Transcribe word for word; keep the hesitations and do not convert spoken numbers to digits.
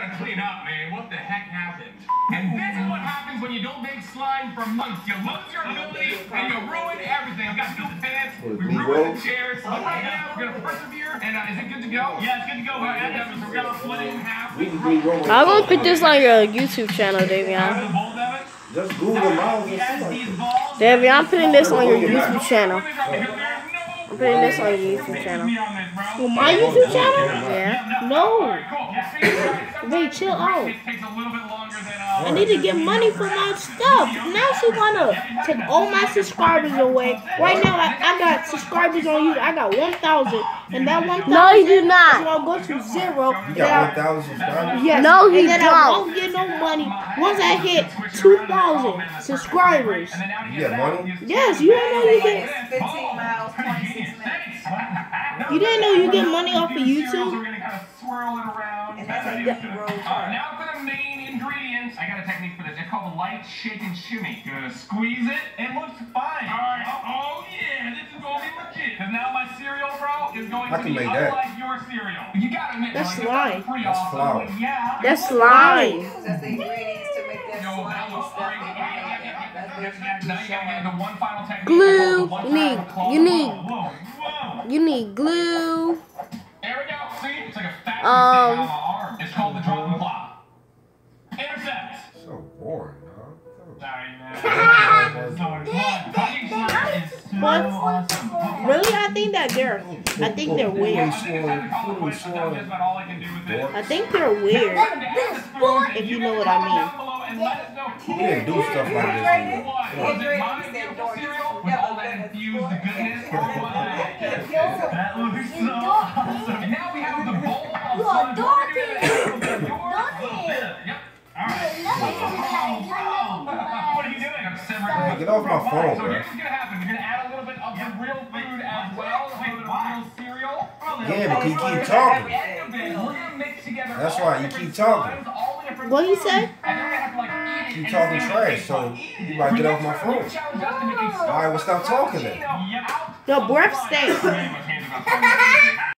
gotta clean up, man. What the heck happened? And this is what happens when you don't make slime for months. You lose your ability and you ruin everything. I've got new pants. We ruined the chairs. But right now, we're gonna persevere. And uh, is it good to go? Yeah, it's good to go. We're at that. So we're gonna split it in half. I'm gonna put this on your YouTube channel, Davion. Just Google miles and stuff. Davion, I'm putting this on your YouTube channel. I'm putting this on your YouTube channel. Well, my YouTube channel? Yeah. No. Wait, chill out. I need to get money for my stuff. Now she wanna take all my subscribers away. Right now, I, I got subscribers on YouTube. I got one thousand. And that one thousand No, you do not. is gonna go to zero. You got one thousand subscribers? Yes. No, you and then don't. I won't get no money once I hit two thousand subscribers. You get money? Yes, you didn't know you get. fifteen miles, twenty-six minutes. You didn't know you get money off of YouTube? We're gonna kind of swirl it around. And that's a different road. Alright, now for the main ingredients. I got a technique for this. It's called a light shake and shimmy. You're gonna squeeze it. It looks fine. Alright. Oh yeah, this is gonna be legit. Cause now my cereal, bro, is going I to can be make that. unlike your cereal. You gotta admit, That's like, slime. pretty That's awesome, flour. but yeah. That's slime. That's the ingredients to make that Yo, that slimy looks stuff. great. Yeah, yeah, yeah, yeah. That's Now you what gotta get the one final technique. Glue. The one You need- final claw. you need- Whoa, whoa. You need glue. There we go. See? It's like a fat Um, on my arm. It's called the drop and plop. Intercept. So boring, dog. Sorry, man. Sorry. Cutting slime is so What? awesome. Really? I think that they're. I think they're weird. I think it's time to call it quits. That's about all I can do with it. I think they're weird. If you know what I mean. We didn't do stuff like this anymore. Was it my beautiful cereal with all that infused goodness? Or what? That looks so awesome. And now we have the bowl of slime. Yep. All right. What are you doing? I'm simmering. Hey, get off my phone, So bro. here's what's gonna happen. We're gonna add a little bit of the real food as well. A little bit of real cereal. Yeah, but you keep talking. We're gonna mix together. That's all why you different keep talking. slimes, all the different What you foods, say? and then we're gonna have to, like, eat it Keep and talking see what trash, tastes so like. you might get off my phone. Challenge us to make a All right, well, stop talking then. Yep. Your breath stinks.